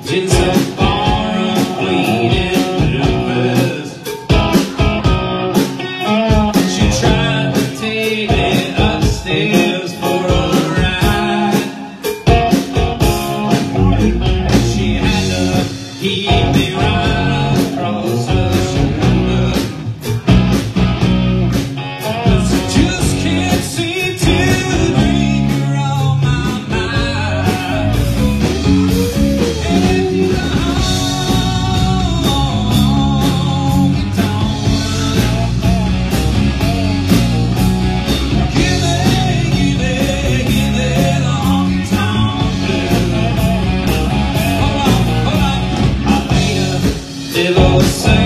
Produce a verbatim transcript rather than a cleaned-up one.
It's a bar of bleeding bloopers. She tried to take me upstairs for a ride. She had to heave me right across her shoulder. 'Cause I just can't seem to bring her on my mind. And you know, honky tonk. Give me, give me, give me the honky tonk blues. Hold on, hold on. I made a divorce.